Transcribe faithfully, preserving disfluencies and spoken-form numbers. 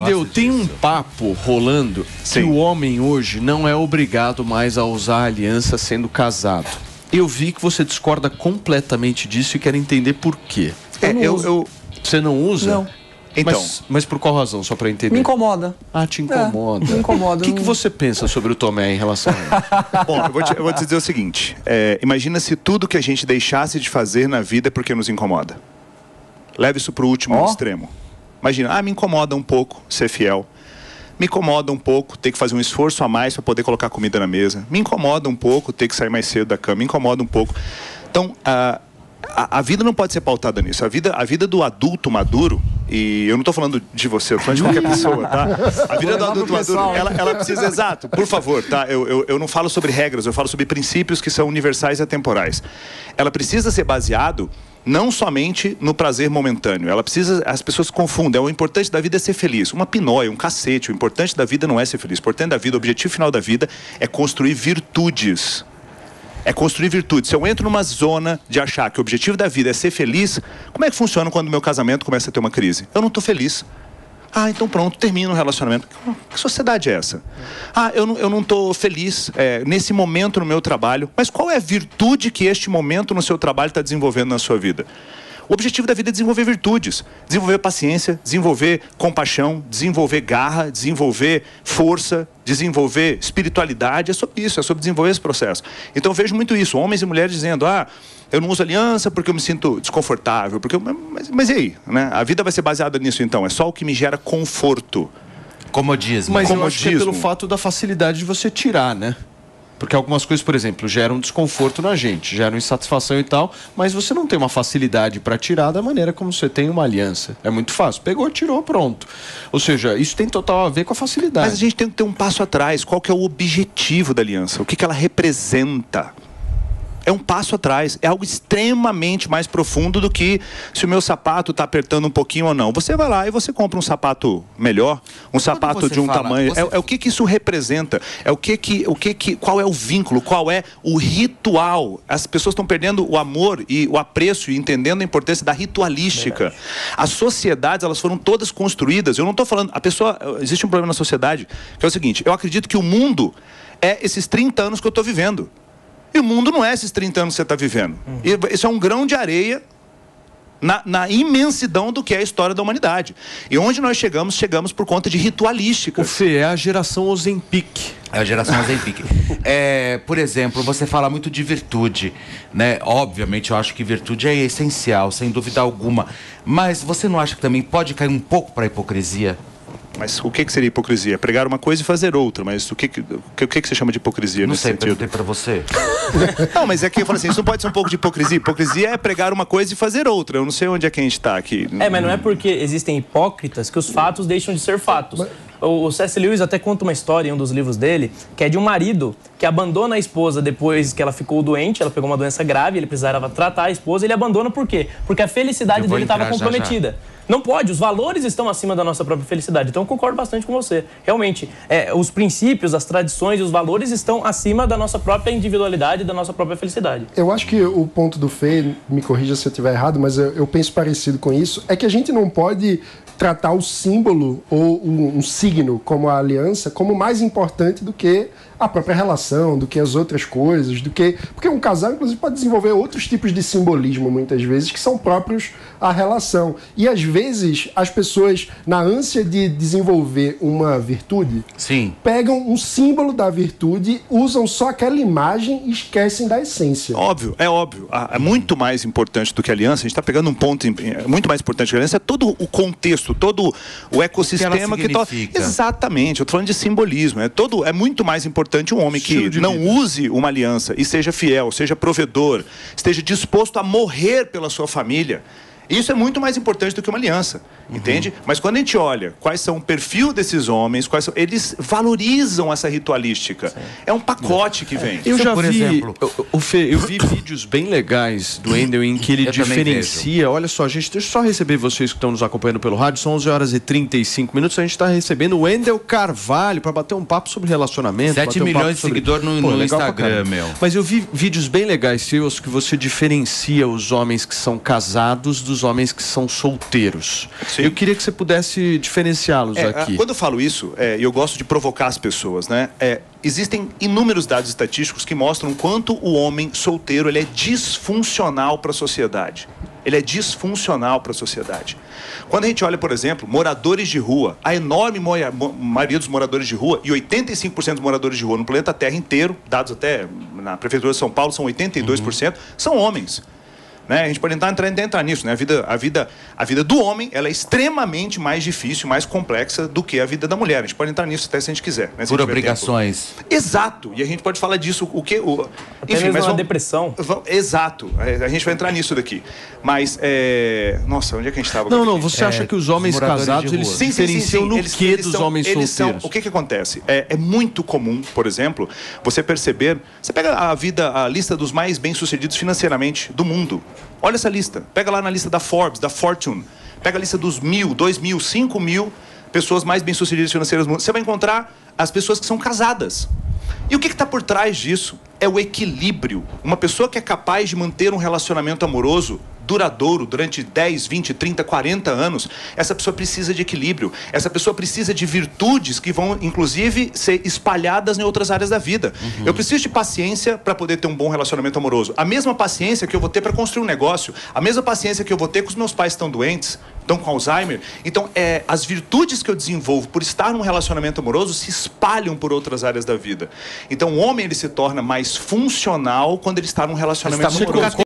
Wendel, tem um papo rolando Sim. que o homem hoje não é obrigado mais a usar a aliança sendo casado. Eu vi que você discorda completamente disso e quero entender por quê. É, eu, eu, eu... Você não usa? Não. Então, mas, mas por qual razão, só para entender? Me incomoda. Ah, te incomoda. É, me incomoda. O que, que você pensa sobre o Tomé em relação a ele? Bom, eu vou, te, eu vou te dizer o seguinte. É, imagina se tudo que a gente deixasse de fazer na vida é porque nos incomoda. Leve isso para o último oh. extremo. Imagina, ah, me incomoda um pouco ser fiel. Me incomoda um pouco ter que fazer um esforço a mais para poder colocar comida na mesa. Me incomoda um pouco ter que sair mais cedo da cama. Me incomoda um pouco. Então, a, a, a vida não pode ser pautada nisso. A vida, a vida do adulto maduro, e eu não estou falando de você, eu estou falando de qualquer pessoa, tá? A vida do adulto maduro, ela, ela precisa, exato, por favor, tá? Eu, eu, eu não falo sobre regras, eu falo sobre princípios que são universais e atemporais. Ela precisa ser baseado não somente no prazer momentâneo. Ela precisa, as pessoas confundem. O importante da vida é ser feliz. Uma pinóia, um cacete. O importante da vida não é ser feliz. O importante da vida, o objetivo final da vida é construir virtudes. É construir virtudes. Se eu entro numa zona de achar que o objetivo da vida é ser feliz, como é que funciona quando o meu casamento começa a ter uma crise? Eu não estou feliz. Ah, então pronto, termina o relacionamento. Que sociedade é essa? Ah, eu não, eu não tô feliz é, nesse momento no meu trabalho. Mas qual é a virtude que este momento no seu trabalho está desenvolvendo na sua vida? O objetivo da vida é desenvolver virtudes. Desenvolver paciência, desenvolver compaixão, desenvolver garra, desenvolver força, desenvolver espiritualidade. É sobre isso, é sobre desenvolver esse processo. Então eu vejo muito isso, homens e mulheres dizendo, ah, eu não uso aliança porque eu me sinto desconfortável. Porque eu... mas, mas e aí? Né? A vida vai ser baseada nisso então? É só o que me gera conforto. Comodismo. Mas Comodismo. eu acho que é pelo fato da facilidade de você tirar, né? Porque algumas coisas, por exemplo, geram desconforto na gente, geram insatisfação e tal, mas você não tem uma facilidade para tirar da maneira como você tem uma aliança. É muito fácil. Pegou, tirou, pronto. Ou seja, isso tem total a ver com a facilidade. Mas a gente tem que ter um passo atrás. Qual que é o objetivo da aliança? O que que ela representa? É um passo atrás, é algo extremamente mais profundo do que se o meu sapato está apertando um pouquinho ou não. Você vai lá e você compra um sapato melhor, um sapato de um fala, tamanho. Você... É, é o que que isso representa? É o que que, o que que, qual é o vínculo? Qual é o ritual? As pessoas estão perdendo o amor e o apreço e entendendo a importância da ritualística. Verdade. As sociedades, elas foram todas construídas. Eu não estou falando, a pessoa, existe um problema na sociedade que é o seguinte: eu acredito que o mundo é esses trinta anos que eu estou vivendo. E o mundo não é esses trinta anos que você está vivendo. Uhum. E isso é um grão de areia na, na imensidão do que é a história da humanidade. E onde nós chegamos, chegamos por conta de ritualística. O Fê, é a geração Ozempic. É a geração Ozempic. É, por exemplo, você fala muito de virtude, né? Obviamente, eu acho que virtude é essencial, sem dúvida alguma. Mas você não acha que também pode cair um pouco para a hipocrisia? Mas o que que seria hipocrisia? Pregar uma coisa e fazer outra. Mas o que que, o que, que você chama de hipocrisia não nesse sei, sentido? perguntei pra você. Não, mas é que eu falo assim, isso não pode ser um pouco de hipocrisia. Hipocrisia é pregar uma coisa e fazer outra. Eu não sei onde é que a gente está aqui. É, mas não é porque existem hipócritas que os fatos deixam de ser fatos. Mas... O C S. Lewis até conta uma história em um dos livros dele, que é de um marido que abandona a esposa depois que ela ficou doente, ela pegou uma doença grave, ele precisava tratar a esposa, ele abandona por quê? Porque a felicidade dele estava comprometida. Já, já. Não pode, os valores estão acima da nossa própria felicidade. Então eu concordo bastante com você. Realmente, é, os princípios, as tradições e os valores estão acima da nossa própria individualidade e da nossa própria felicidade. Eu acho que o ponto do Fê, me corrija se eu estiver errado, mas eu, eu penso parecido com isso, é que a gente não pode tratar o símbolo ou um, um signo como a aliança como mais importante do que a própria relação, do que as outras coisas, do que... Porque um casal, inclusive, pode desenvolver outros tipos de simbolismo, muitas vezes, que são próprios à relação. E, às vezes, as pessoas, na ânsia de desenvolver uma virtude, Sim. pegam um símbolo da virtude, usam só aquela imagem e esquecem da essência. Óbvio, é óbvio. É muito mais importante do que a aliança. A gente está pegando um ponto muito mais importante que a aliança. É todo o contexto, todo o ecossistema que... que to... Exatamente. Eu estou falando de simbolismo. É, todo... é muito mais importante um homem que não vida. use uma aliança e seja fiel, seja provedor, esteja disposto a morrer pela sua família. Isso é muito mais importante do que uma aliança, uhum. entende? Mas quando a gente olha quais são o perfil desses homens, quais são, eles valorizam essa ritualística. Sim. É um pacote que vem. Eu já por vi, exemplo, o Fê, eu vi vídeos bem legais do Wendel em que ele eu diferencia. Olha só, gente, deixa eu só receber vocês que estão nos acompanhando pelo rádio. São onze horas e trinta e cinco minutos. A gente está recebendo o Wendel Carvalho para bater um papo sobre relacionamento. sete um milhões de sobre... seguidores no, Pô, no Instagram, meu. Mas eu vi vídeos bem legais seus que você diferencia os homens que são casados dos dos homens que são solteiros. Sim. Eu queria que você pudesse diferenciá-los É, aqui. Quando eu falo isso, é, eu gosto de provocar as pessoas, né? É, existem inúmeros dados estatísticos que mostram quanto o homem solteiro ele é disfuncional para a sociedade. Ele é disfuncional para a sociedade. Quando a gente olha, por exemplo, moradores de rua, a enorme moia, mo, maioria dos moradores de rua, e oitenta e cinco por cento dos moradores de rua no planeta Terra inteiro, dados até na Prefeitura de São Paulo, são oitenta e dois por cento, uhum. são homens. Né? A gente pode entrar, entrar, entrar nisso, né? A vida, a, vida, a vida do homem ela é extremamente mais difícil, mais complexa do que a vida da mulher. A gente pode entrar nisso até se a gente quiser. Né? Se Por obrigações. Tempo. Exato. E a gente pode falar disso, o que... O... Até Enfim, mas vamos... depressão. Vamos... Exato. A gente vai entrar nisso daqui. Mas, é... Nossa, onde é que a gente estava? Não, não. Você é... acha que os homens os casados, eles se diferenciam no eles, que eles dos são, homens eles solteiros? São... O que que acontece? É, é muito comum, por exemplo, você perceber... Você pega a vida, a lista dos mais bem-sucedidos financeiramente do mundo. Olha essa lista. Pega lá na lista da Forbes, da Fortune. Pega a lista dos mil, dois mil, cinco mil pessoas mais bem-sucedidas financeiras do mundo. Você vai encontrar as pessoas que são casadas. E o que está por trás disso? É o equilíbrio. Uma pessoa que é capaz de manter um relacionamento amoroso duradouro durante dez, vinte, trinta, quarenta anos, essa pessoa precisa de equilíbrio. Essa pessoa precisa de virtudes que vão, inclusive, ser espalhadas em outras áreas da vida. Uhum. Eu preciso de paciência para poder ter um bom relacionamento amoroso. A mesma paciência que eu vou ter para construir um negócio, a mesma paciência que eu vou ter com os meus pais que estão doentes, estão com Alzheimer. Então, é, as virtudes que eu desenvolvo por estar num relacionamento amoroso se espalham por outras áreas da vida. Então, o homem ele se torna mais funcional quando ele está num relacionamento amoroso.